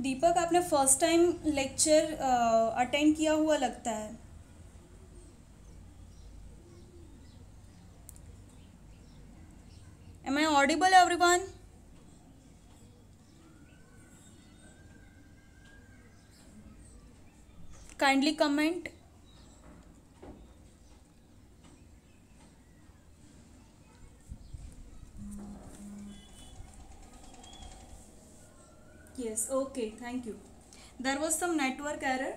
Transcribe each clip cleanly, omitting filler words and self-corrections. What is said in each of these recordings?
दीपक, आपने first time lecture attend किया हुआ लगता है। Am I audible everyone? Kindly comment. Yes, okay, thank you. There was some network error.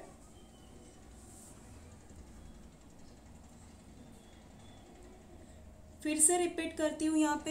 फिर से रिपीट करती हूँ यहाँ पे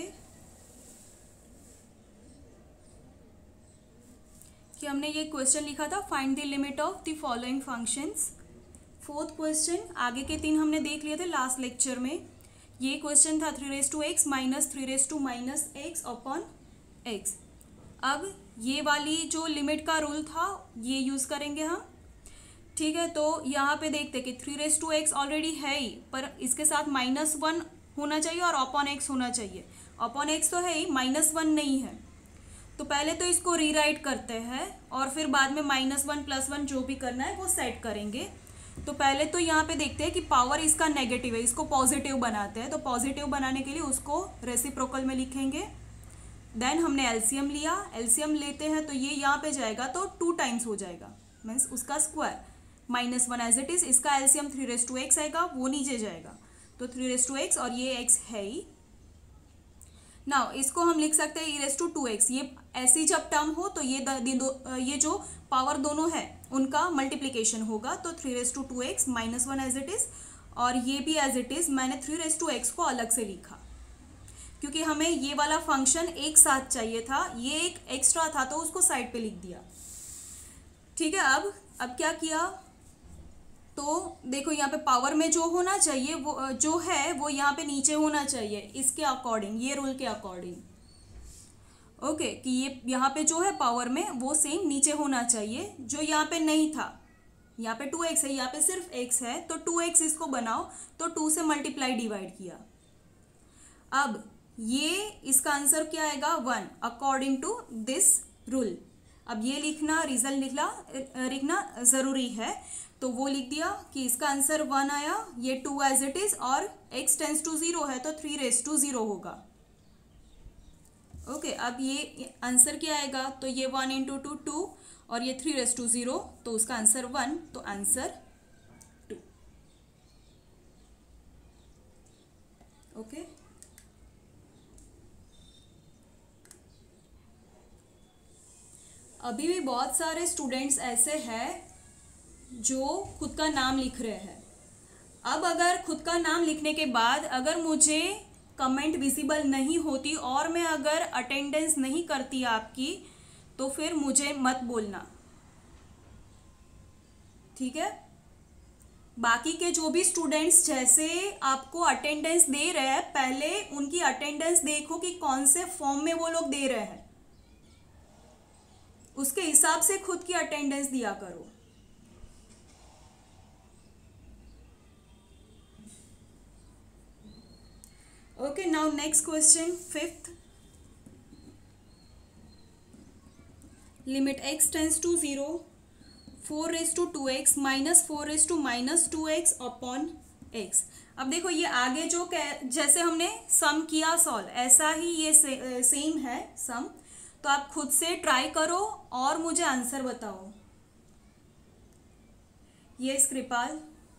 कि हमने ये क्वेश्चन लिखा था, find the limit of the following functions. Fourth question, आगे के तीन हमने देख लिए थे लास्ट लेक्चर में। ये क्वेश्चन था 3x minus 3 x upon x। अब ये वाली जो लिमिट का रूल था ये यूज़ करेंगे हम। ठीक है, तो यहाँ पे देखते कि 3x ऑलरेडी है ही, पर इसके साथ -1 होना चाहिए और अपॉन x होना चाहिए। अपॉन x तो है ही, -1 नहीं है। तो पहले तो इसको रीराइट करते हैं और फिर बाद में -1 +1 जो भी करना है वो सेट करेंगे। तो पहले तो यहाँ पे देखते हैं कि पावर इसका नेगेटिव है, इसको पॉजिटिव बनाते हैं। तो पॉजिटिव बनाने के लिए उसको रेसिप्रोकल में लिखेंगे। देन हमने एलसीएम लिया, एलसीएम लेते हैं तो ये यहाँ पे जाएगा तो 2 टाइम्स हो जाएगा, मीन्स उसका स्क्वायर। -1 एज इट इज़, इसका एलसीएम 3x आएगा, वो नीचे जाएगा तो 3x और ये x है ही। नाउ इसको हम लिख सकते हैं e2x। ये ऐसी जब टर्म हो तो ये जो पावर दोनों है उनका मल्टीप्लिकेशन होगा। तो 3x -1 एज इट इज़, और ये भी एज इट इज़। मैंने 3x को अलग से लिखा क्योंकि हमें ये वाला फंक्शन एक साथ चाहिए था, ये एक एक्स्ट्रा था तो उसको साइड पे लिख दिया। ठीक है, अब क्या किया, तो देखो यहाँ पे पावर में जो होना चाहिए वो जो है वो यहाँ पे नीचे होना चाहिए, इसके अकॉर्डिंग, ये रूल के अकॉर्डिंग। ओके, कि ये यहाँ पे जो है पावर में वो सेम नीचे होना चाहिए, जो यहाँ पे नहीं था। यहाँ पे 2x है, यहाँ पे सिर्फ x है, तो 2x इसको बनाओ तो 2 से मल्टीप्लाई डिवाइड किया। अब ये इसका आंसर क्या आएगा, 1 अकॉर्डिंग टू दिस रूल। अब ये लिखना, रिजल्ट लिखना ज़रूरी है, तो वो लिख दिया कि इसका आंसर 1 आया, ये 2 एज इट इज़, और x टेंस टू 0 है तो 3 होगा। ओके, अब ये आंसर क्या आएगा, तो ये 1 × 2 2 और ये 3 तो उसका आंसर 1, तो आंसर 2। ओके, अभी भी बहुत सारे स्टूडेंट्स ऐसे हैं जो खुद का नाम लिख रहे हैं। अब अगर खुद का नाम लिखने के बाद अगर मुझे कमेंट विजिबल नहीं होती और मैं अगर अटेंडेंस नहीं करती आपकी, तो फिर मुझे मत बोलना, ठीक है। बाकी के जो भी स्टूडेंट्स जैसे आपको अटेंडेंस दे रहे हैं, पहले उनकी अटेंडेंस देखो कि कौन से फॉर्म में वो लोग दे रहे हैं, उसके हिसाब से खुद की अटेंडेंस दिया करो। Okay, now next question, fifth. Limit x tends to 0, 4 to 2x minus 4 to -2x upon x। अब देखो ये आगे जो जैसे हमने सम किया सॉल्व, ऐसा ही ये सेम है सम। तो आप खुद से ट्राई करो और मुझे आंसर बताओ। ये कृपाल,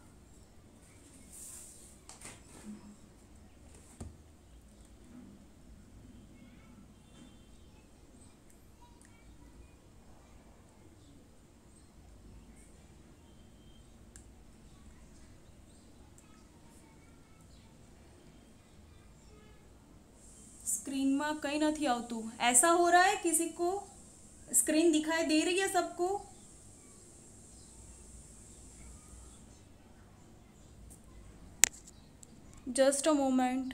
स्क्रीन में कहीं नहीं आवतु। ऐसा हो रहा है, किसी को स्क्रीन दिखाई दे रही है सबको? Just a moment.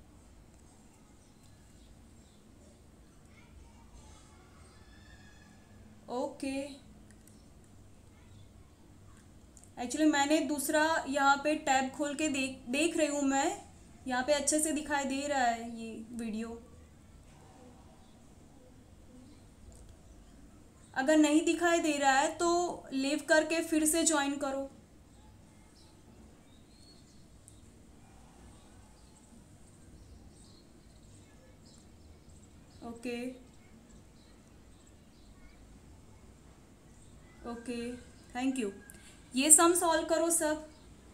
Okay, actually मैंने दूसरा यहाँ पे टैब खोल के देख रही हूँ मैं, यहाँ पे अच्छे से दिखाई दे रहा है ये वीडियो। अगर नहीं दिखाई दे रहा है तो लीव करके फिर से ज्वाइन करो। Okay okay, thank you. ये सम सॉल्व करो सब।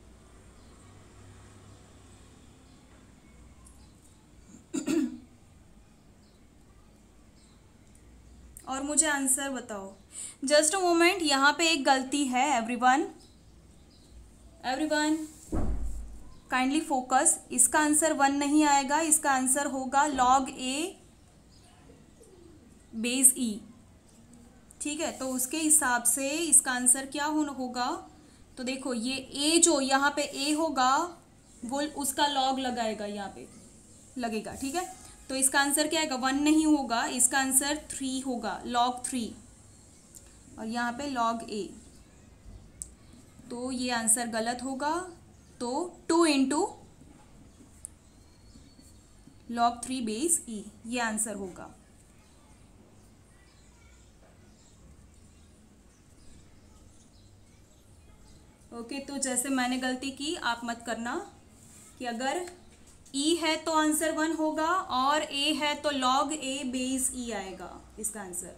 और मुझे आंसर बताओ। जस्ट अ मोमेंट, यहाँ पे एक गलती है एवरीवन। Everyone kindly focus. इसका आंसर 1 नहीं आएगा, इसका आंसर होगा log a बेस e। ठीक है, तो उसके हिसाब से इसका आंसर क्या होगा। तो देखो ये a जो यहाँ पे a होगा वो उसका log लगाएगा, यहाँ पे लगेगा। ठीक है, तो इसका आंसर क्या आएगा, 1 नहीं होगा, इसका आंसर 3 होगा, log 3। और यहाँ पे log a, तो ये आंसर गलत होगा। तो 2 इंटू log 3 बेस e, ये आंसर होगा। ओके, तो जैसे मैंने गलती की आप मत करना कि अगर e है तो आंसर 1 होगा और a है तो log a बेस e आएगा इसका आंसर।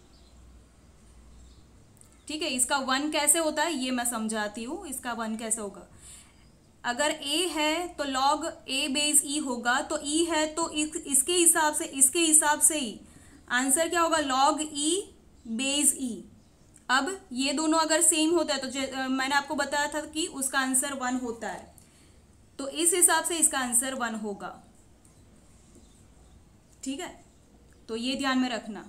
ठीक है, इसका 1 कैसे होता है ये मैं समझाती हूँ। इसका 1 कैसे होगा, अगर a है तो log a बेस e होगा, तो e है तो इसके हिसाब से ही आंसर क्या होगा, log e बेस e। अब ये दोनों अगर सेम होता है तो मैंने आपको बताया था कि उसका आंसर 1 होता है, तो इस हिसाब से इसका आंसर 1 होगा। ठीक है, तो ये ध्यान में रखना।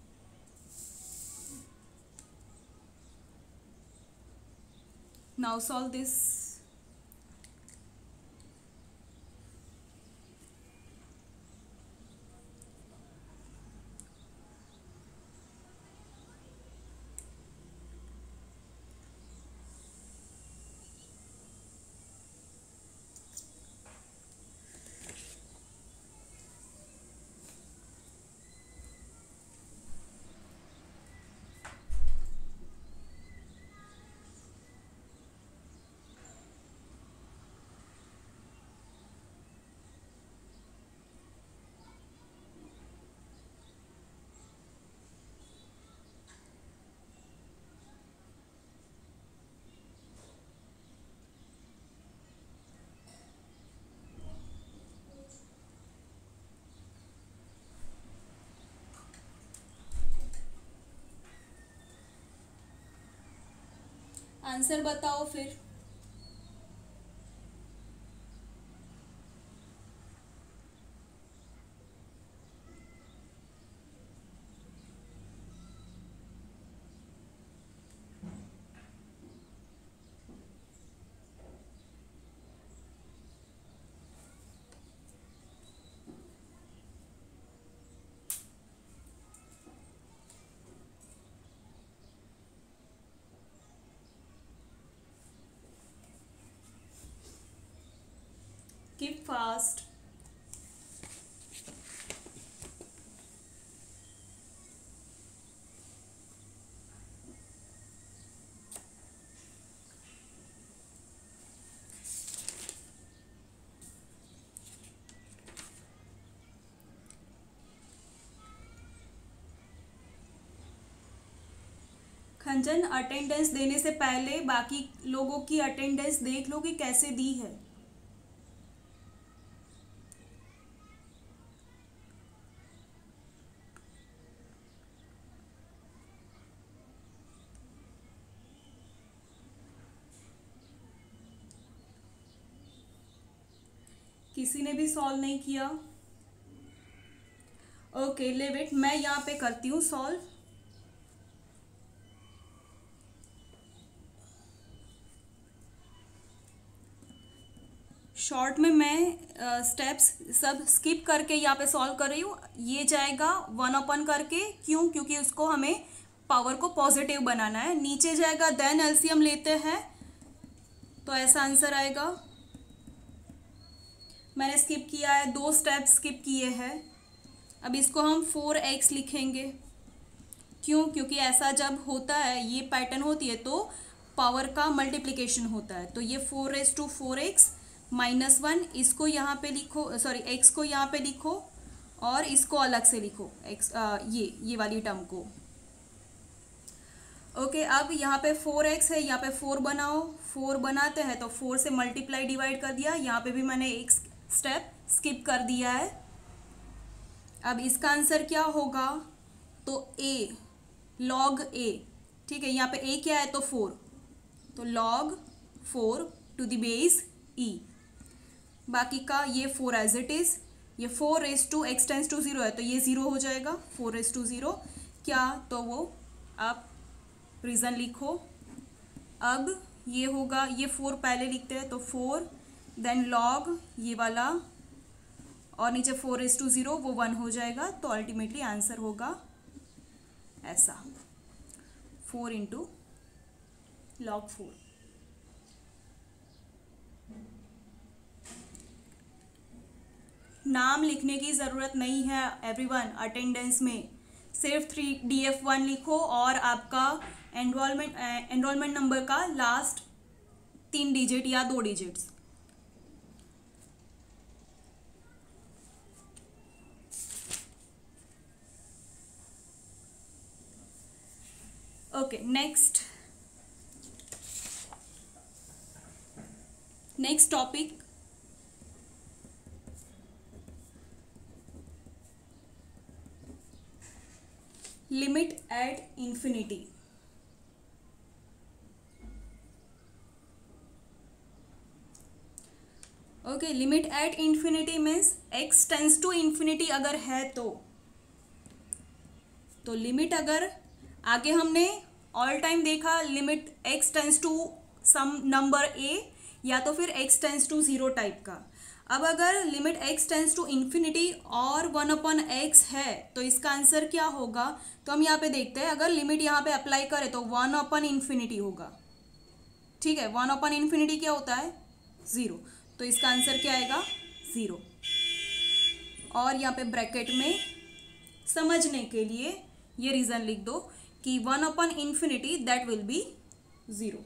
Now solve this. आंसर बताओ फिर। Keep fast. खंजन, अटेंडेंस देने से पहले बाकी लोगों की अटेंडेंस देख लो कि कैसे दी है। किसी ने भी सॉल्व नहीं किया। ओके लिव इट, मैं यहाँ पे करती हूँ सॉल्व। शॉर्ट में मैं स्टेप्स सब स्किप करके यहाँ पे सॉल्व कर रही हूँ। ये जाएगा 1 अपन करके, क्यों, क्योंकि उसको हमें पावर को पॉजिटिव बनाना है। नीचे जाएगा देन एलसीएम लेते हैं तो ऐसा आंसर आएगा। मैंने स्किप किया है, 2 स्टेप्स स्किप किए हैं। अब इसको हम 4x लिखेंगे, क्यों? क्योंकि ऐसा जब होता है, ये पैटर्न होती है तो पावर का मल्टीप्लिकेशन होता है। तो ये 4⁴x माइनस 1, इसको यहाँ पे लिखो, सॉरी x को यहाँ पे लिखो और इसको अलग से लिखो, x ये वाली टर्म को। ओके, अब यहाँ पे 4x है, यहाँ पे 4 बनाओ, 4 बनाते हैं तो 4 से मल्टीप्लाई डिवाइड कर दिया, यहाँ पे भी मैंने एक स्टेप स्किप कर दिया है। अब इसका आंसर क्या होगा? तो a, log a, ठीक है, यहाँ पे a क्या है तो 4, तो log 4 to the base e। बाकी का ये 4 एज इट इज, ये 4⁴x टेंस टू 0 है तो ये 0 हो जाएगा, 4⁴ क्या, तो वो आप रीज़न लिखो। अब ये होगा, ये 4 पहले लिखते हैं तो 4, देन log ये वाला और नीचे 4⁴, वो 1 हो जाएगा। तो अल्टीमेटली आंसर होगा ऐसा, 4 इंटू log 4। नाम लिखने की ज़रूरत नहीं है एवरीवन अटेंडेंस में, सिर्फ 3DF1 लिखो और आपका एनरोलमेंट नंबर का लास्ट 3 डिजिट या 2 digits. Okay, next topic, limit at infinity. Okay, limit at infinity means x tends to infinity अगर है तो लिमिट, अगर आगे हमने ऑल टाइम देखा limit x tends to some number a या तो फिर x टेंस टू 0 टाइप का। अब अगर limit x tends to infinity और 1/x है तो इसका आंसर क्या होगा? तो हम यहाँ पे देखते हैं, अगर लिमिट यहाँ पे अप्लाई करें तो 1/∞ होगा, ठीक है। 1/∞ क्या होता है? 0, तो इसका आंसर क्या आएगा? 0। और यहाँ पे ब्रैकेट में समझने के लिए ये रीज़न लिख दो कि 1/∞ that will be 0।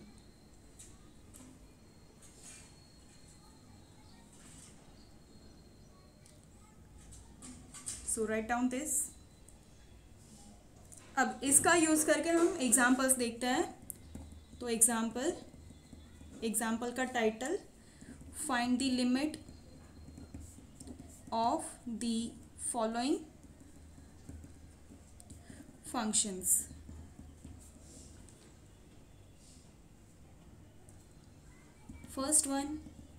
So write down this. अब इसका यूज़ करके हम एग्जाम्पल्स देखते हैं। तो एग्जाम्पल का title, find the limit of the following functions. First one,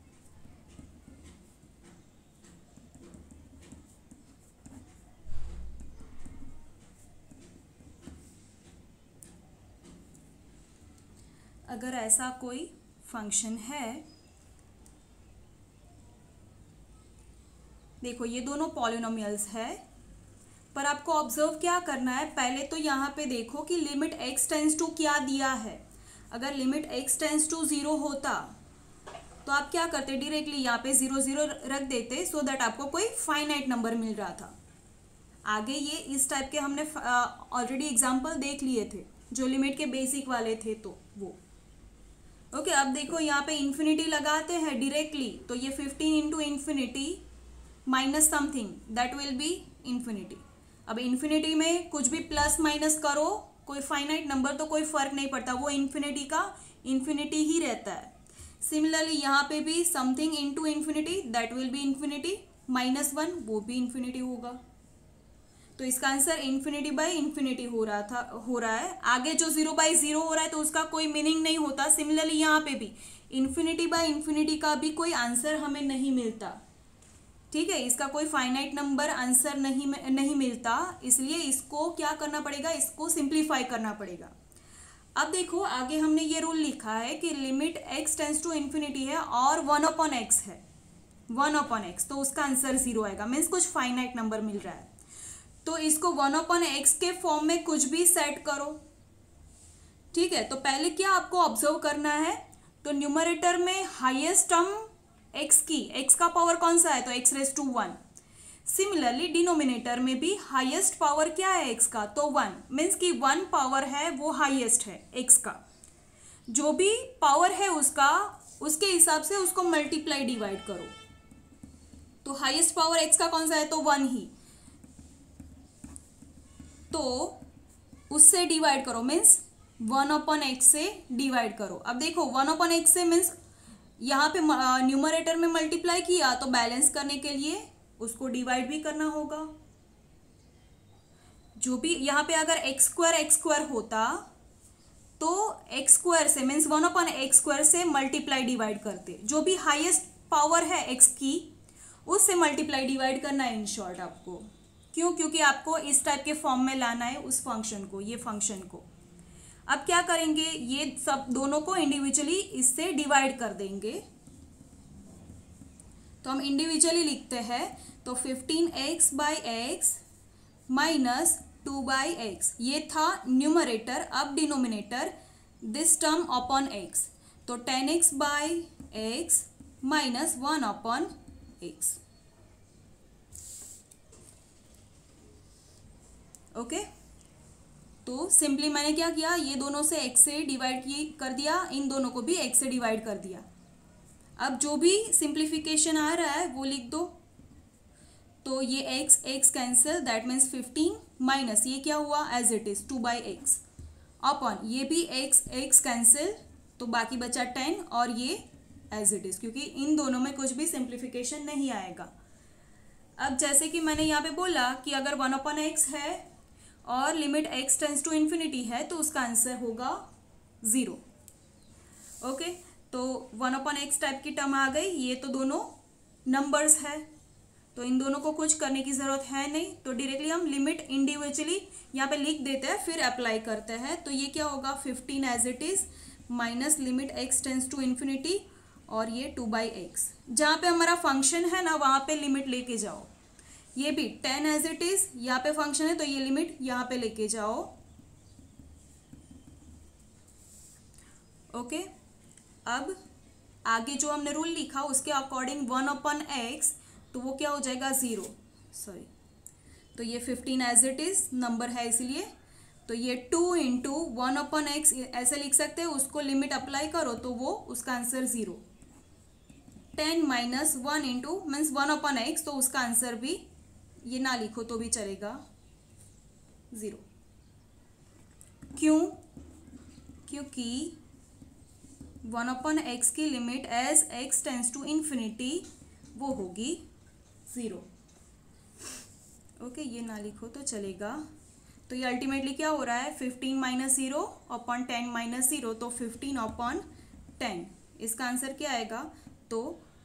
अगर ऐसा कोई फंक्शन है, देखो ये दोनों पॉलिनोमियल्स है, पर आपको ऑब्जर्व क्या करना है, पहले तो यहाँ पे देखो कि लिमिट x टेंस टू क्या दिया है। अगर लिमिट x टेंस टू 0 होता तो आप क्या करते, डायरेक्टली यहाँ पे 0 0 रख देते, सो दैट आपको कोई फाइनाइट नंबर मिल रहा था। आगे ये इस टाइप के हमने ऑलरेडी एग्जाम्पल देख लिए थे जो लिमिट के बेसिक वाले थे, तो वो ओके। अब देखो यहाँ पे इन्फिनिटी लगाते हैं डायरेक्टली, तो ये 15 into infinity minus something that will be infinity. अब इन्फिनिटी में कुछ भी प्लस माइनस करो, कोई फाइनाइट नंबर तो कोई फर्क नहीं पड़ता, वो इन्फिनिटी का इन्फिनिटी ही रहता है। सिमिलरली यहाँ पे भी something into infinity that will be infinity, -1 वो भी इन्फिनिटी होगा। तो इसका आंसर इन्फिनिटी बाई इन्फिनिटी हो रहा है। आगे जो 0/0 हो रहा है तो उसका कोई मीनिंग नहीं होता। सिमिलरली यहाँ पे भी इन्फिनिटी बाई इन्फिनिटी का भी कोई आंसर हमें नहीं मिलता, ठीक है। इसका कोई फाइनाइट नंबर आंसर नहीं मिलता, इसलिए इसको क्या करना पड़ेगा, इसको सिंप्लीफाई करना पड़ेगा। अब देखो आगे हमने ये रूल लिखा है कि limit x tends to infinity है और 1/x है, 1/x, तो उसका आंसर 0 आएगा, मीन्स कुछ फाइनाइट नंबर मिल रहा है। तो इसको 1/x के फॉर्म में कुछ भी सेट करो, ठीक है। तो पहले क्या आपको ऑब्जर्व करना है, तो न्यूमरेटर में हाईएस्ट टर्म x की, x का पावर कौन सा है, तो x⁻⁴ सिमिलरली डिनोमिनेटर में भी हाईएस्ट पावर क्या है x का, तो 1, मीन्स कि 1 पावर है वो हाईएस्ट है x का। जो भी पावर है उसका, उसके हिसाब से उसको मल्टीप्लाई डिवाइड करो। तो हाईएस्ट पावर x का कौन सा है, तो 1 ही, तो उससे डिवाइड करो, मीन्स 1/x से डिवाइड करो। अब देखो 1/x से मीन्स यहाँ पे न्यूमरेटर में मल्टीप्लाई किया, तो बैलेंस करने के लिए उसको डिवाइड भी करना होगा। जो भी यहाँ पे अगर x² होता तो x² से मीन्स 1/x² से मल्टीप्लाई डिवाइड करते। जो भी हाईएस्ट पावर है x की, उससे मल्टीप्लाई डिवाइड करना है इन शॉर्ट आपको। क्यों? क्योंकि आपको इस टाइप के फॉर्म में लाना है उस फंक्शन को, ये फंक्शन को। अब क्या करेंगे, ये सब दोनों को इंडिविजुअली इससे डिवाइड कर देंगे। तो हम इंडिविजुअली लिखते हैं, तो 15x/x माइनस 2/x, ये था न्यूमरेटर। अब denominator, this term upon x, तो 10x/x माइनस 1/x। ओके, तो सिंपली मैंने क्या किया, ये दोनों से x से डिवाइड कर दिया, इन दोनों को भी x से डिवाइड कर दिया। अब जो भी सिंप्लीफिकेशन आ रहा है वो लिख दो। तो ये x cancel, that means 15 minus ये क्या हुआ as it is 2/x upon ये भी x कैंसिल, तो बाकी बचा 10 और ये एज इट इज, क्योंकि इन दोनों में कुछ भी सिंप्लीफिकेशन नहीं आएगा। अब जैसे कि मैंने यहाँ पे बोला कि अगर 1/x है और limit x tends to infinity है, तो उसका आंसर होगा 0। ओके, तो 1/x टाइप की टर्म आ गई। ये तो दोनों नंबर्स है, तो इन दोनों को कुछ करने की ज़रूरत है नहीं, तो डायरेक्टली हम लिमिट इंडिविजुअली यहाँ पे लिख देते हैं, फिर अप्लाई करते हैं। तो ये क्या होगा, 15 as it is minus limit x tends to infinity और ये 2/x। जहाँ पे हमारा फंक्शन है ना, वहाँ पे लिमिट लेके जाओ। ये भी 10 एज इट इज़, यहाँ पे फंक्शन है तो ये लिमिट यहाँ पे लेके जाओ। ओके, अब आगे जो हमने रूल लिखा उसके अकॉर्डिंग 1/x, तो वो क्या हो जाएगा 0, सॉरी, तो ये 15 एज इट इज नंबर है इसलिए, तो ये 2 इंटू 1/x ऐसे लिख सकते हैं। उसको लिमिट अप्लाई करो तो वो उसका answer 0। 10 minus 1 into means 1/x, तो उसका आंसर भी ये ना लिखो तो भी चलेगा 0। क्यों? क्योंकि 1/x की limit as x tends to infinity वो होगी 0। ओके, ये ना लिखो तो चलेगा। तो ये अल्टीमेटली क्या हो रहा है, 15 माइनस 0 अपॉन 10 माइनस 0, तो 15/10। इसका आंसर क्या आएगा, तो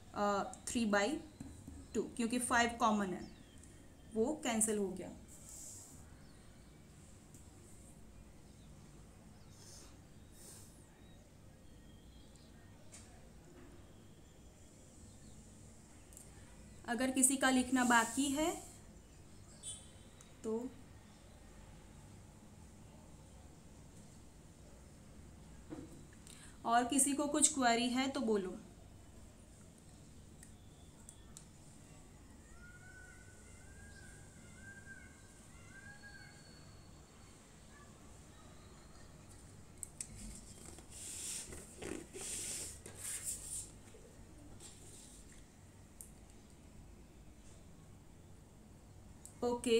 3/2, क्योंकि 5 कॉमन है, वो कैंसिल हो गया। अगर किसी का लिखना बाकी है तो और किसी को कुछ क्वेरी है तो बोलो। ओके,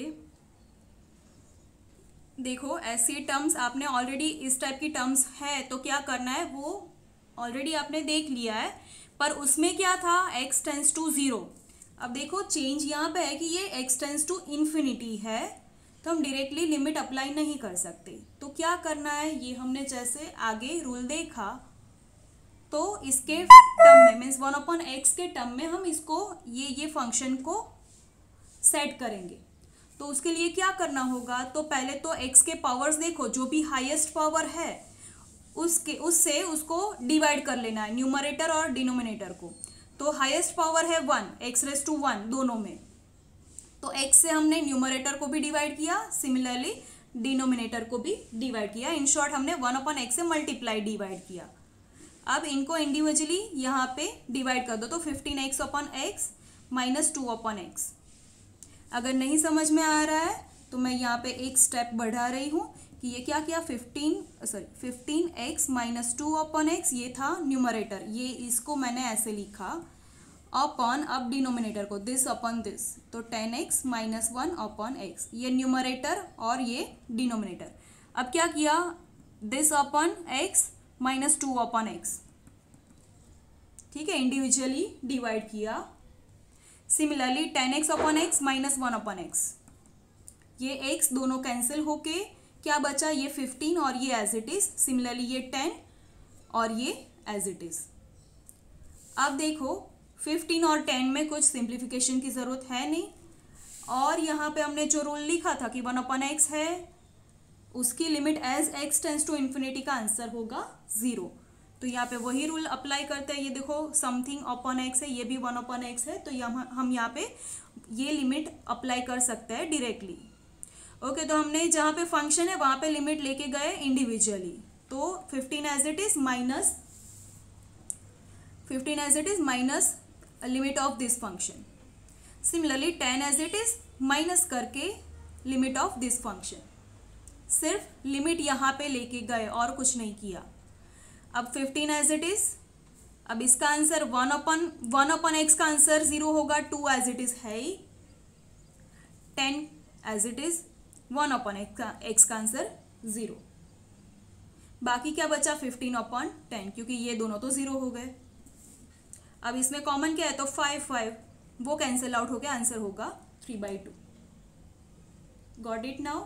देखो ऐसी टर्म्स आपने ऑलरेडी, इस टाइप की टर्म्स है तो क्या करना है, वो ऑलरेडी आपने देख लिया है, पर उसमें क्या था, x टेंस टू 0। अब देखो चेंज यहाँ पे है कि ये x टेंस टू इन्फिनिटी है, तो हम डायरेक्टली लिमिट अप्लाई नहीं कर सकते। तो क्या करना है, ये हमने जैसे आगे रूल देखा, तो इसके टर्म में मीन्स 1/x के टर्म में हम इसको ये फंक्शन को सेट करेंगे। तो उसके लिए क्या करना होगा, तो पहले तो x के पावर्स देखो, जो भी हाईएस्ट पावर है उससे उसको डिवाइड कर लेना है, न्यूमरेटर और डिनोमिनेटर को। तो हाईएस्ट पावर है 1, x⁻1 दोनों में, तो x से हमने न्यूमरेटर को भी डिवाइड किया, सिमिलरली डिनोमिनेटर को भी डिवाइड किया। इन शॉर्ट हमने 1/x से मल्टीप्लाई डिवाइड किया। अब इनको इंडिविजुअली यहाँ पे डिवाइड कर दो, तो 15x/x माइनस 2/x। अगर नहीं समझ में आ रहा है तो मैं यहाँ पे एक स्टेप बढ़ा रही हूँ कि ये क्या किया, 15x माइनस 2/x, ये था न्यूमरेटर, ये इसको मैंने ऐसे लिखा अपॉन, अब डिनोमिनेटर को दिस अपॉन दिस, तो 10x माइनस 1/x, ये न्यूमरेटर और ये डिनोमिनेटर। अब क्या किया, this upon x minus 2/x, ठीक है, इंडिविजुअली डिवाइड किया। सिमिलरली 10x/x माइनस 1/x, ये x दोनों कैंसिल होके क्या बचा, ये 15 और ये एज इट इज, सिमिलरली ये 10 और ये एज इट इज। अब देखो 15 और 10 में कुछ सिंप्लीफिकेशन की जरूरत है नहीं, और यहाँ पे हमने जो रूल लिखा था कि 1/x है, उसकी limit as x tends to infinity का आंसर होगा 0। तो यहाँ पे वही रूल अप्लाई करते हैं, ये देखो समथिंग अपॉन x है, ये भी 1/x है, तो हम यहाँ पे ये लिमिट अप्लाई कर सकते हैं डायरेक्टली। ओके, तो हमने जहाँ पे फंक्शन है वहाँ पे लिमिट लेके गए इंडिविजुअली, तो 15 as it is minus limit of this function, similarly 10 as it is minus करके लिमिट ऑफ दिस फंक्शन, सिर्फ लिमिट यहाँ पे लेके गए और कुछ नहीं किया। अब 15 एज इट इज, अब इसका आंसर 1/x का आंसर 0 होगा, 2 एज इट इज है ही, 10 एज इट इज 1/x का आंसर 0, बाकी क्या बचा 15/10, क्योंकि ये दोनों तो 0 हो गए। अब इसमें कॉमन क्या है, तो 5 वो कैंसिल आउट हो गया, आंसर होगा 3/2। Got it now?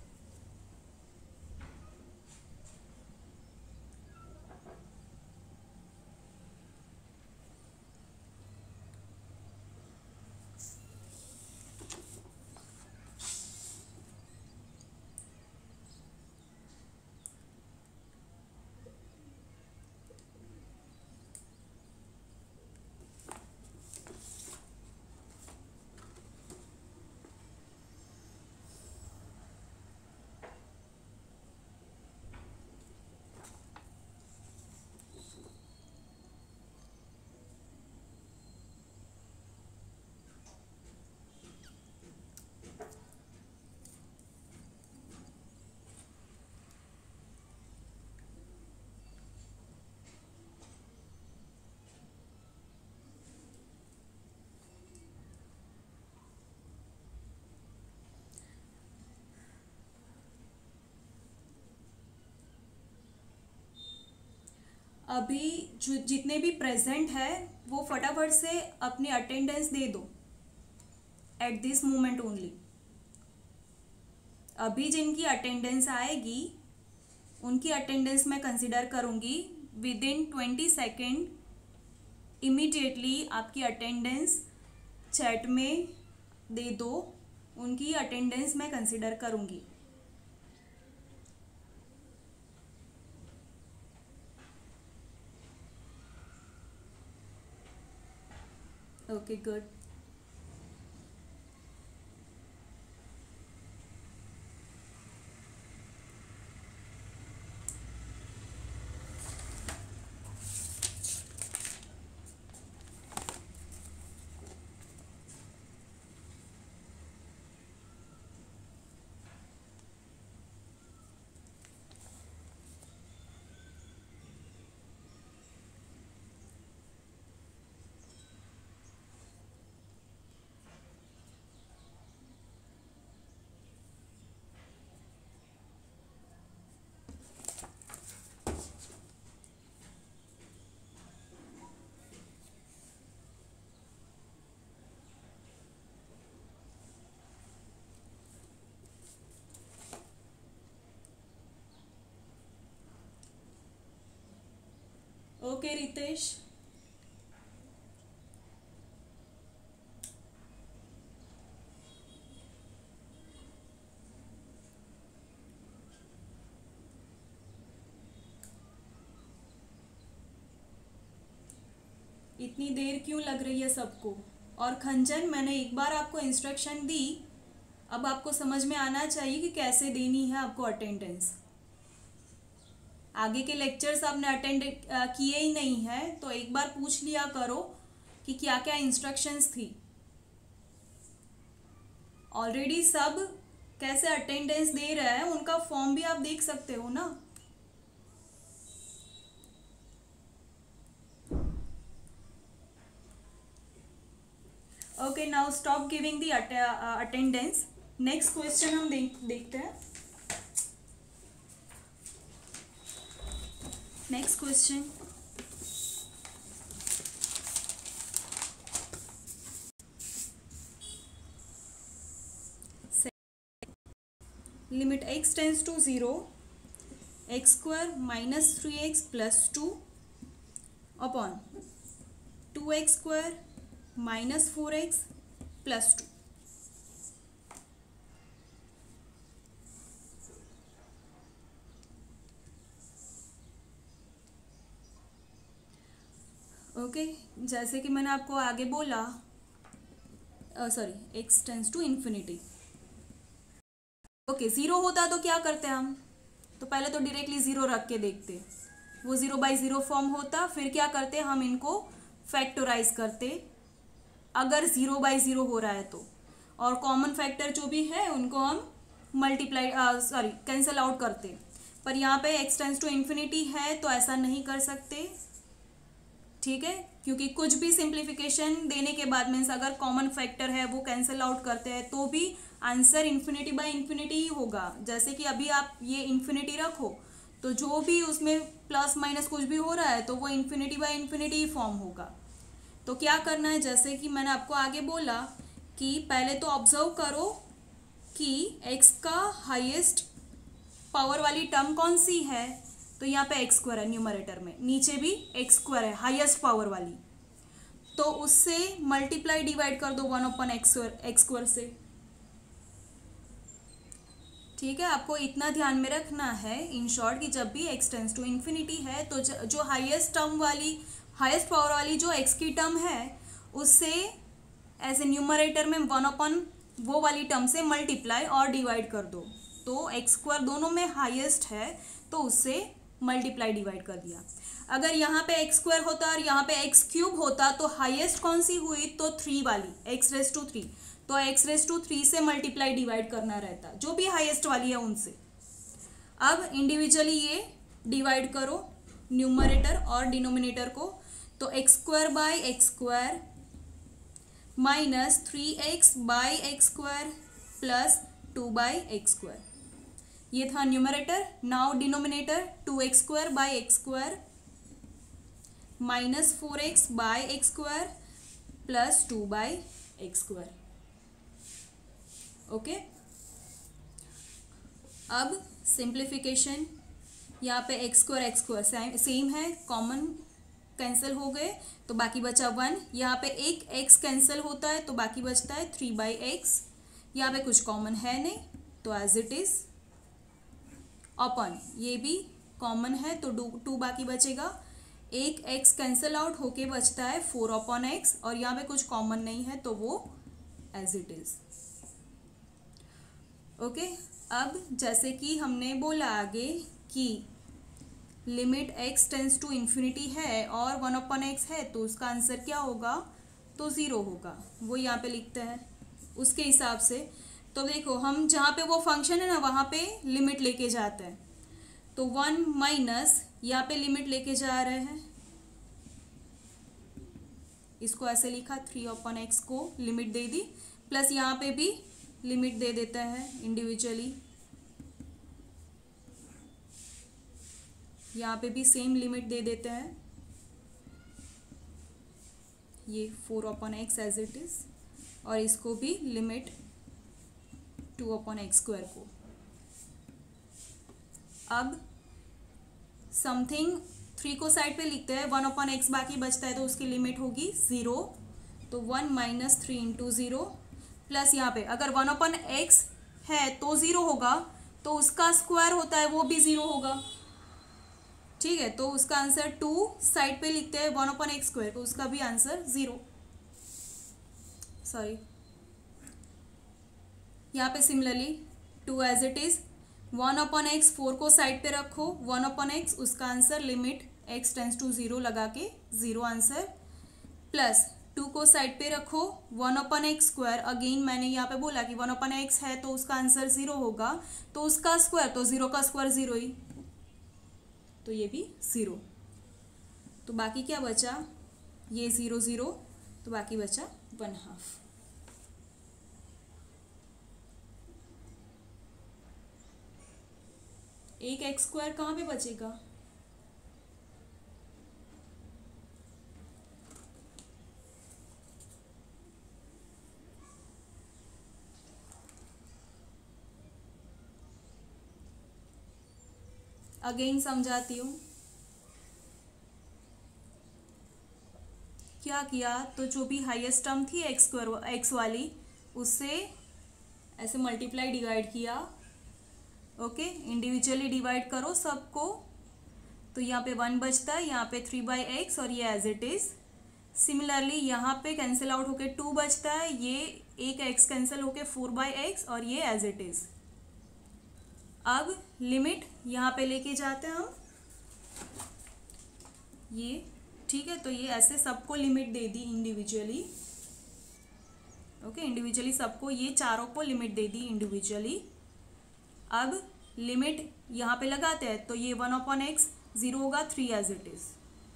अभी जो जितने भी प्रेजेंट है वो फटाफट से अपनी अटेंडेंस दे दो एट दिस मोमेंट ओनली। अभी जिनकी अटेंडेंस आएगी उनकी अटेंडेंस मैं कंसिडर करूंगी विद इन 20 सेकेंड। इमीडिएटली आपकी अटेंडेंस चैट में दे दो, उनकी अटेंडेंस मैं कंसिडर करूंगी। Okay, good. ओके रितेश, इतनी देर क्यों लग रही है सबको? और खंजन, मैंने एक बार आपको इंस्ट्रक्शन दी, अब आपको समझ में आना चाहिए कि कैसे देनी है आपको अटेंडेंस। आगे के लेक्चर्स आपने अटेंड किए ही नहीं है तो एक बार पूछ लिया करो कि क्या क्या इंस्ट्रक्शंस थी। ऑलरेडी सब कैसे अटेंडेंस दे रहा है उनका फॉर्म भी आप देख सकते हो ना। Okay, now stop giving the attendance. Next question हम देखते हैं। Next question, limit x tends to 0, x square minus 3x plus 2 upon 2x square minus 4x plus 2। Okay, जैसे कि मैंने आपको आगे बोला, sorry, x tends to infinity. Okay, 0 होता तो क्या करते हम, तो पहले तो डायरेक्टली 0 रख के देखते, वो 0/0 फॉर्म होता। फिर क्या करते, हम इनको फैक्टराइज करते अगर 0/0 हो रहा है तो, और कॉमन फैक्टर जो भी है उनको हम कैंसल आउट करते। पर यहाँ पे x टेंस टू इन्फिनिटी है तो ऐसा नहीं कर सकते, ठीक है, क्योंकि कुछ भी सिंप्लीफिकेशन देने के बाद मीन्स अगर कॉमन फैक्टर है वो कैंसिल आउट करते हैं तो भी आंसर इन्फिनिटी बाय इन्फिनिटी ही होगा। जैसे कि अभी आप ये इन्फिनिटी रखो तो जो भी उसमें प्लस माइनस कुछ भी हो रहा है तो वो इन्फिनिटी बाय इन्फिनिटी ही फॉर्म होगा। तो क्या करना है, जैसे कि मैंने आपको आगे बोला कि पहले तो ऑब्जर्व करो कि x का हाईएस्ट पावर वाली टर्म कौन सी है, तो यहाँ पे एक्स स्क्वायर है न्यूमरेटर में, नीचे भी एक्स स्क्वायर है हाईएस्ट पावर वाली, तो उससे मल्टीप्लाई डिवाइड कर दो 1/x स्क्वायर से। ठीक है, आपको इतना ध्यान में रखना है इन शॉर्ट कि जब भी x टेंस टू इन्फिनिटी है तो जो हाईएस्ट पावर वाली जो x की टर्म है उससे एज ए न्यूमरेटर में 1/ वो वाली टर्म से मल्टीप्लाई और डिवाइड कर दो। तो एक्स स्क्वायर दोनों में हाईएस्ट है तो उससे मल्टीप्लाई डिवाइड कर दिया। अगर यहाँ पे एक्स स्क्वायर होता और यहाँ पे एक्स क्यूब होता तो हाईएस्ट कौन सी हुई, तो 3 वाली x⁻3, तो x⁻3 से मल्टीप्लाई डिवाइड करना रहता, जो भी हाईएस्ट वाली है उनसे। अब इंडिविजुअली ये डिवाइड करो न्यूमरेटर और डिनोमिनेटर को, तो x² minus 3x/x² plus 2/x², ये था न्यूमरेटर। Now denominator 2x²/x² minus 4x/x² plus 2/x²। Okay, अब सिंप्लीफिकेशन, यहाँ पे x² सेम है, कॉमन कैंसिल हो गए तो बाकी बचा 1। यहाँ पे एक x कैंसिल होता है तो बाकी बचता है 3/x। यहाँ पे कुछ कॉमन है नहीं तो एज इट इज, अपॉन ये भी कॉमन है तो 2 बाकी बचेगा। एक x कैंसिल आउट होके बचता है 4/x, और यहाँ पे कुछ कॉमन नहीं है तो वो एज इट इज। ओके, अब जैसे कि हमने बोला आगे कि limit x tends to infinity है और 1/x है तो उसका आंसर क्या होगा, तो 0 होगा। वो यहाँ पे लिखते हैं उसके हिसाब से। तो देखो, हम जहाँ पे वो फंक्शन है ना वहाँ पे लिमिट लेके जाते हैं, तो 1 माइनस यहाँ पे लिमिट लेके जा रहे हैं, इसको ऐसे लिखा 3/x को लिमिट दे दी, प्लस यहाँ पे भी लिमिट दे देता है इंडिविजुअली, यहाँ पे भी सेम लिमिट दे देते हैं, ये 4/x एज इट इज, और इसको भी लिमिट 2/x² को। अब समथिंग 3 को साइड पे लिखते हैं, 1/x बाकी बचता है तो उसकी लिमिट होगी 0, तो 1 माइनस 3 इंटू 0, प्लस यहाँ पे अगर 1/x है तो 0 होगा, तो उसका स्क्वायर होता है वो भी 0 होगा। ठीक है, तो उसका आंसर 2 साइड पे लिखते हैं 1/x², तो उसका भी आंसर 0। सॉरी, यहाँ पे similarly 2 as it is, 1/x 4 को साइड पे रखो, 1/x उसका answer limit x tends to 0 लगा के 0 आंसर, प्लस टू को साइड पे रखो, 1/x²। अगेन मैंने यहाँ पे बोला कि 1/x है तो उसका आंसर 0 होगा, तो उसका स्क्वायर, तो 0 का स्क्वायर 0 ही, तो ये भी 0। तो बाकी क्या बचा, ये 0 0, तो बाकी बचा 1/2। एक x² कहाँ पे बचेगा, अगेन समझाती हूँ। क्या किया, तो जो भी हाईएस्ट टर्म थी x वाली, उससे ऐसे मल्टीप्लाई डिवाइड किया। ओके, इंडिविजुअली डिवाइड करो सबको, तो यहाँ पे 1 बचता है, यहाँ पे 3/x और ये एज इट इज। सिमिलरली यहाँ पे कैंसिल आउट होके 2 बचता है, ये एक x कैंसिल होके 4/x और ये एज इट इज। अब लिमिट यहाँ पे लेके जाते हैं हम, ये ठीक है, तो ये ऐसे सबको लिमिट दे दी इंडिविजुअली। ओके, इंडिविजुअली सबको, ये चारों को लिमिट दे दी इंडिविजुअली। अब लिमिट यहाँ पे लगाते हैं, तो ये 1/x 0 होगा, 3 as it is,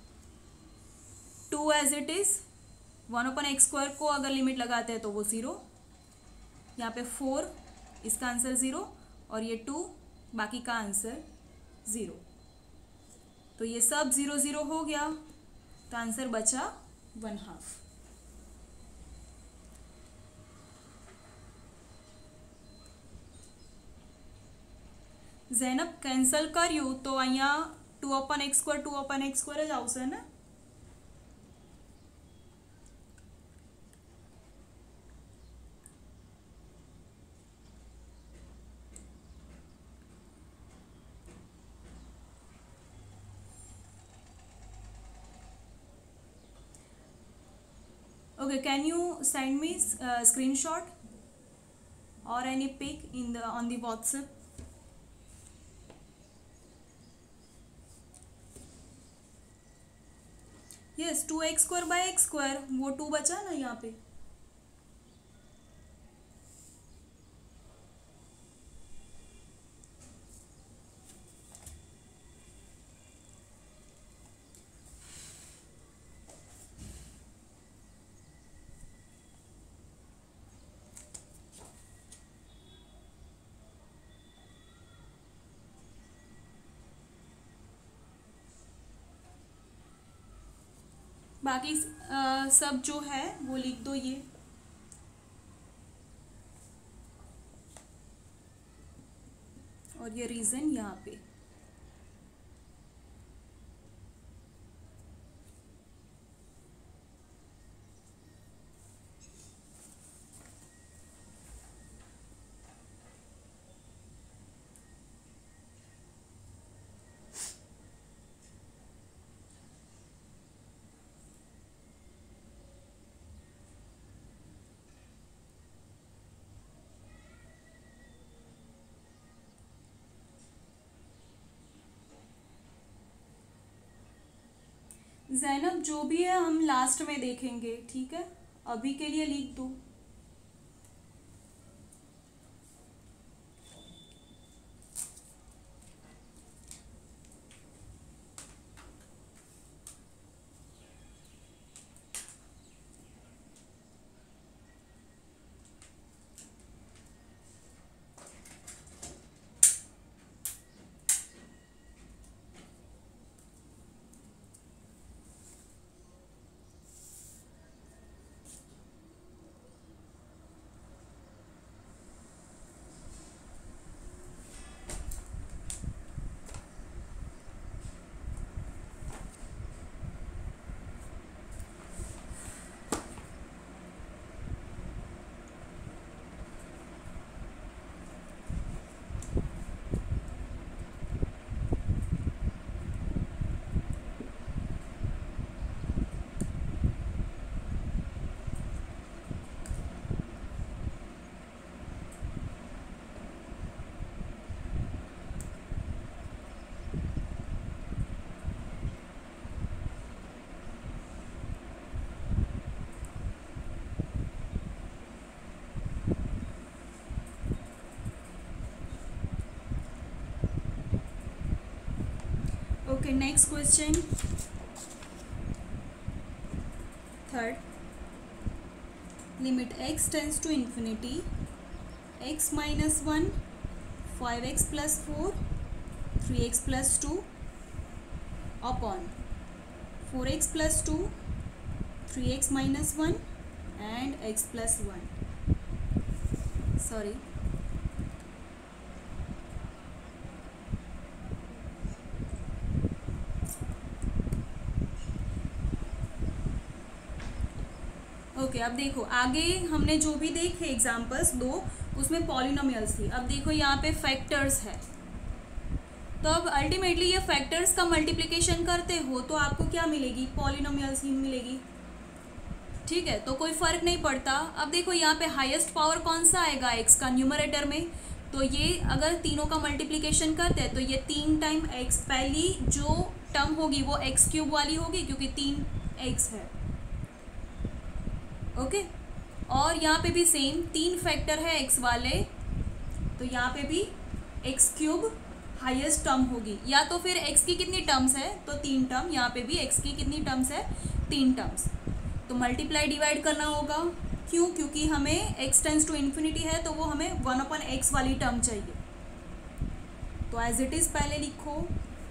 2 as it is, 1/x² को अगर लिमिट लगाते हैं तो वो 0, यहाँ पे 4, इसका आंसर 0, और ये 2, बाकी का आंसर 0। तो ये सब 0 0 हो गया, तो आंसर बचा 1/2। ઝેનબ કેન્સલ કર્યું તો અહીંયા 2/x² 2/x² જ આવશે ને। Okay, can you send me screenshot or any pic on the WhatsApp? Yes, 2x²/x², वो 2 बचा ना यहाँ पे। बाकी सब जो है वो लिख दो ये। और ये रीज़न यहाँ पे। ज़ैनब जो भी है हम लास्ट में देखेंगे, ठीक है, अभी के लिए लिख दो। Okay, next question, third, limit x tends to infinity x minus 1, 5x plus 4, 3x plus 2 upon 4x plus 2, 3x minus 1 and x plus 1. Sorry, okay. अब देखो आगे हमने जो भी देखे एग्जाम्पल्स दो, उसमें पॉलिनोमियल्स थी. अब देखो यहाँ पे फैक्टर्स है, तो अब अल्टीमेटली ये फैक्टर्स का मल्टीप्लिकेशन करते हो तो आपको क्या मिलेगी? पॉलिनोमियल्स ही मिलेगी. ठीक है, तो कोई फर्क नहीं पड़ता. अब देखो यहाँ पे हाईएस्ट पावर कौन सा आएगा? एक्स का, न्यूमरेटर में. तो ये अगर तीनों का मल्टीप्लिकेशन करते हैं तो ये 3 टाइम एक्स, पहली जो टर्म होगी वो एक्स क्यूब वाली होगी क्योंकि 3 एक्स है. ओके, और यहाँ पे भी सेम 3 फैक्टर है एक्स वाले, तो यहाँ पे भी एक्स क्यूब हाईएस्ट टर्म होगी. या तो फिर एक्स की कितनी टर्म्स है? तो 3 टर्म. यहाँ पे भी एक्स की कितनी टर्म्स है? 3 टर्म्स. तो मल्टीप्लाई डिवाइड करना होगा. क्यों? क्योंकि हमें एक्स टेंस टू इन्फिनिटी है तो वो हमें 1/x वाली टर्म चाहिए. तो एज इट इज पहले लिखो.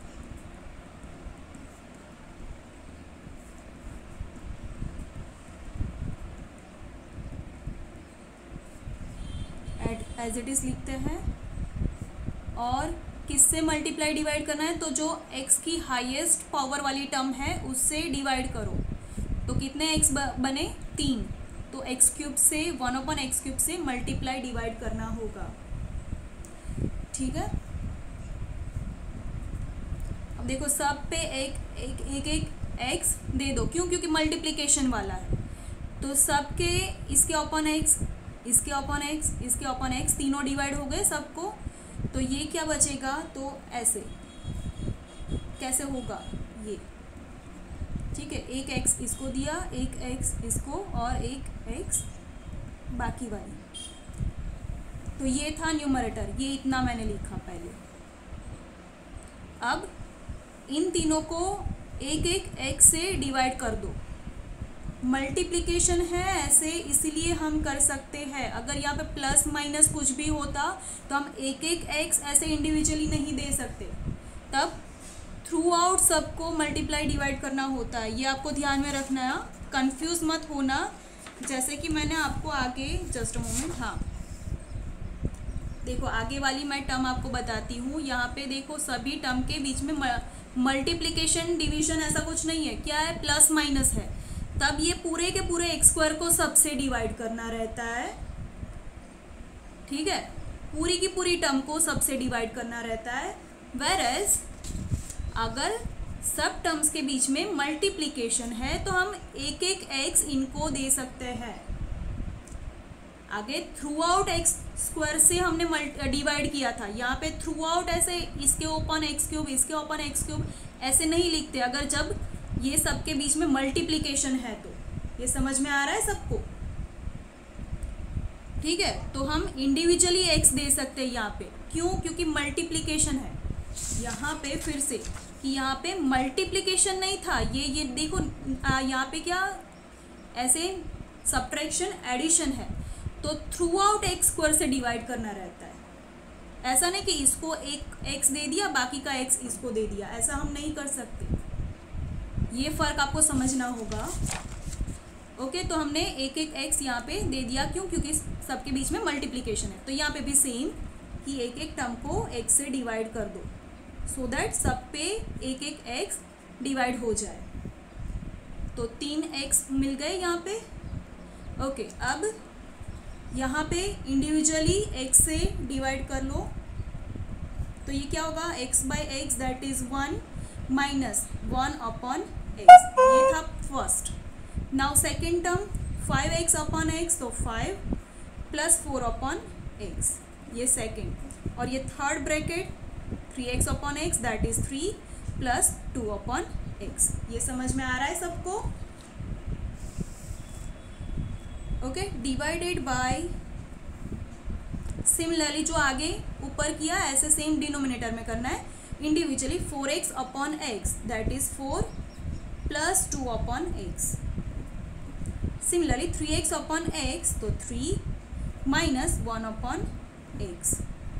एज इट इज लिखते हैं. और किससे मल्टीप्लाई डिवाइड करना है? तो जो x की हाईएस्ट पावर वाली टर्म है उससे डिवाइड करो. तो कितने x बने? 3. तो x क्यूब से 1/x क्यूब से मल्टीप्लाई डिवाइड करना होगा. ठीक है, अब देखो सब पे एक x दे दो. क्यों? क्योंकि मल्टीप्लिकेशन वाला है. तो सबके इसके अपॉन x, इसके अपॉन x, इसके अपॉन x, तीनों डिवाइड हो गए सबको. तो ये क्या बचेगा? तो ऐसे कैसे होगा ये? ठीक है, एक x इसको दिया, एक x इसको और एक x बाकी वाली. तो ये था न्यूमरेटर, ये इतना मैंने लिखा पहले. अब इन तीनों को एक x से डिवाइड कर दो. मल्टीप्लिकेशन है ऐसे, इसीलिए हम कर सकते हैं. अगर यहाँ पे प्लस माइनस कुछ भी होता तो हम एक x ऐसे इंडिविजुअली नहीं दे सकते. तब थ्रू आउट सबको मल्टीप्लाई डिवाइड करना होता है. ये आपको ध्यान में रखना है, कंफ्यूज मत होना. जैसे कि मैंने आपको आगे, जस्ट अ मोमेंट, हाँ देखो आगे वाली मैं टर्म आपको बताती हूँ. यहाँ पे देखो सभी टर्म के बीच में मल्टीप्लिकेशन डिवीजन ऐसा कुछ नहीं है. क्या है? प्लस माइनस है. तब ये पूरे के पूरे एक्स स्क्वायर को सबसे डिवाइड करना रहता है. ठीक है, पूरी की पूरी टर्म को सबसे डिवाइड करना रहता है. वेयरएज अगर सब टर्म्स के बीच में मल्टीप्लिकेशन है तो हम एक एक्स इनको दे सकते हैं. आगे थ्रू आउट एक्स स्क्वायर से हमने डिवाइड किया था. यहाँ पे थ्रू आउट ऐसे इसके ओपन एक्स क्यूब, इसके ओपन एक्स क्यूब ऐसे नहीं लिखते. अगर जब ये सबके बीच में मल्टीप्लिकेशन है तो ये समझ में आ रहा है सबको? ठीक है, तो हम इंडिविजुअली एक्स दे सकते हैं यहाँ पे. क्यों? क्योंकि मल्टीप्लिकेशन है. यहाँ पे फिर से कि यहाँ पे मल्टीप्लिकेशन नहीं था. ये देखो यहाँ पे क्या ऐसे सब्ट्रैक्शन एडिशन है. तो थ्रू आउट एक्स स्क्वायर से डिवाइड करना रहता है. ऐसा नहीं कि इसको एक एक्स दे दिया बाकी का एक्स इसको दे दिया, ऐसा हम नहीं कर सकते. ये फ़र्क आपको समझना होगा. ओके, तो हमने एक एक्स यहाँ पे दे दिया. क्यों? क्योंकि सबके बीच में मल्टीप्लिकेशन है. तो यहाँ पे भी सेम कि एक टर्म को एक्स से डिवाइड कर दो सो दैट सब पे एक एक्स डिवाइड हो जाए. तो 3 एक्स मिल गए यहाँ पे. ओके, अब यहाँ पे इंडिविजुअली एक्स से डिवाइड कर लो. तो ये क्या होगा? X by x that is 1 minus 1/x. ये था first. Now second term 5x upon x, तो 5 प्लस 4/x, ये सेकेंड. और ये third bracket 3x upon x that is 3 plus 2/x. ये समझ में आ रहा है सबको? Okay, divided by. सिमिलरली जो आगे ऊपर किया ऐसे सेम डिनोमिनेटर में करना है. individually 4x upon x, that is 4 plus 2 upon x. Similarly 3x upon x, तो 3 minus 1 upon x.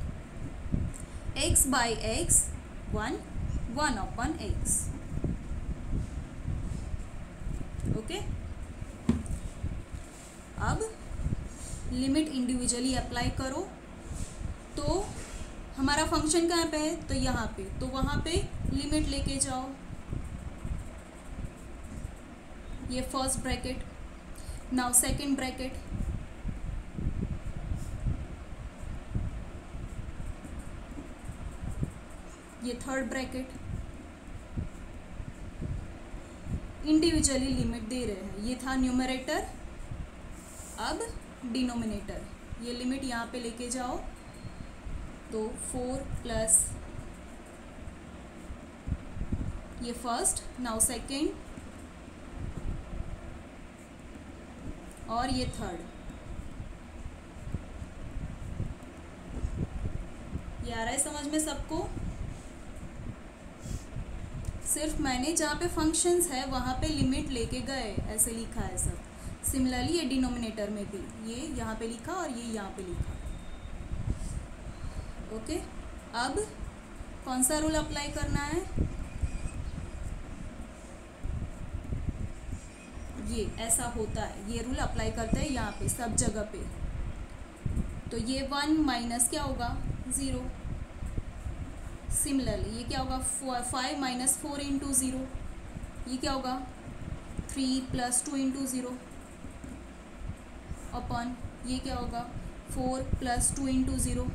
x by x 1, 1 upon x. Okay, अब लिमिट इंडिविजुअली अप्लाई करो, तो हमारा फंक्शन कहाँ पे है, तो यहाँ पे, तो वहाँ पे लिमिट लेके जाओ. ये first bracket, now second bracket, ये थर्ड ब्रैकेट. इंडिविजुअली लिमिट दे रहे हैं. ये था न्यूमरेटर. अब डिनोमिनेटर, ये लिमिट यहाँ पे लेके जाओ, तो 4 प्लस ये फर्स्ट, नाउ सेकेंड, और ये थर्ड. ये आ रहा है समझ में सबको? सिर्फ मैंने जहाँ पे फंक्शंस है वहाँ पे लिमिट लेके गए, ऐसे लिखा है सब. सिमिलरली ये डिनोमिनेटर में भी ये यहाँ पे लिखा और ये यहाँ पे लिखा. ओके, अब कौन सा रूल अप्लाई करना है? ये ऐसा होता है, ये रूल अप्लाई करते हैं यहाँ पे सब जगह पे. तो ये 1 माइनस क्या होगा, 0. सिमिलरली ये क्या होगा, 5 माइनस 4 इंटू 0, ये क्या होगा, 3 प्लस 2 इंटू 0 अपॉन ये क्या होगा, 4 plus 2 into 0,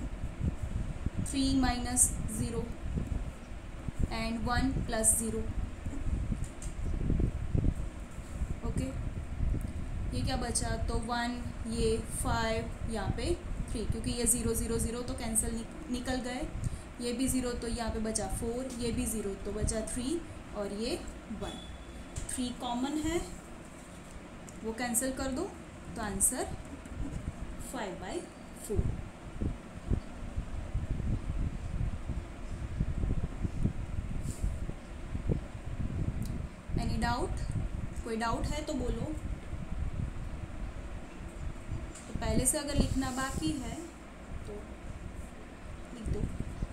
3 minus 0 and 1 plus 0. Okay, ये क्या बचा, तो 1, ये 5, यहाँ पे 3, क्योंकि ये 0 0 0 तो कैंसिल निकल गए. ये भी 0 तो यहाँ पे बचा 4, ये भी 0 तो बचा 3, और ये 1. 3 कॉमन है, वो कैंसिल कर दो, तो आंसर 5/4. Any doubt? कोई डाउट है तो बोलो. तो पहले से अगर लिखना बाकी है तो लिख दो.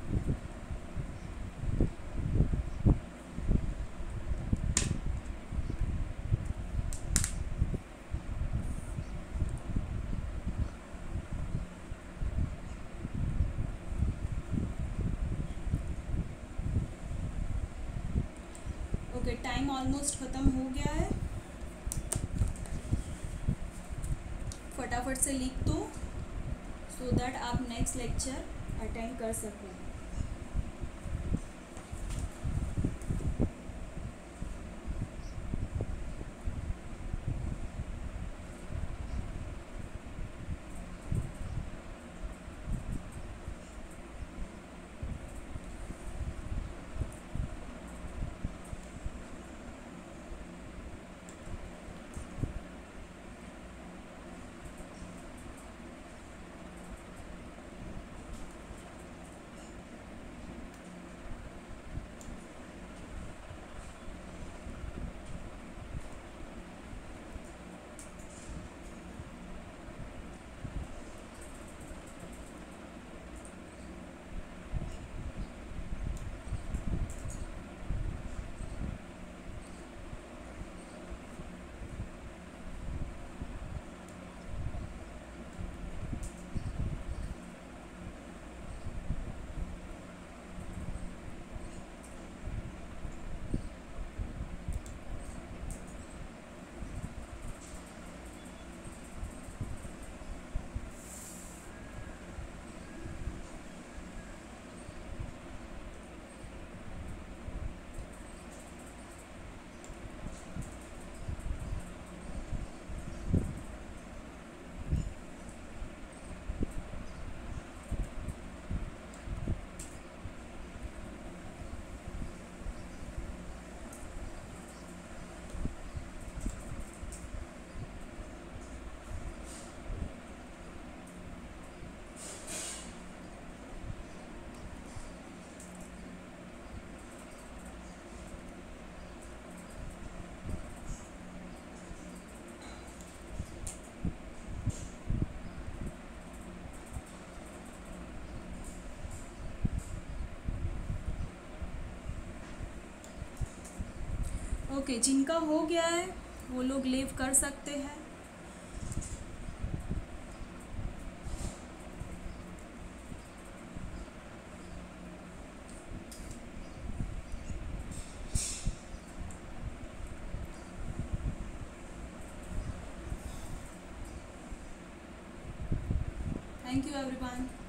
ओके, टाइम ऑलमोस्ट ख़त्म हो गया है. फटाफट से लिख दो सो दैट आप नेक्स्ट लेक्चर अटेंड कर सकें. ओके, जिनका हो गया है वो लोग लीव कर सकते हैं। Thank you everyone.